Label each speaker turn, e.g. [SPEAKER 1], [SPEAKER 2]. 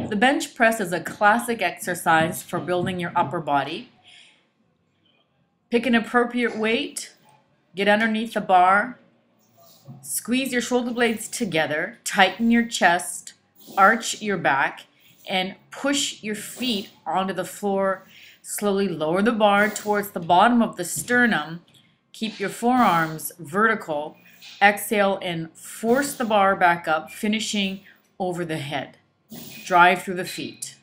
[SPEAKER 1] The bench press is a classic exercise for building your upper body. Pick an appropriate weight, get underneath the bar, squeeze your shoulder blades together, tighten your chest, arch your back, and push your feet onto the floor. Slowly lower the bar towards the bottom of the sternum. Keep your forearms vertical. Exhale and force the bar back up, finishing over the head. Drive through the feet.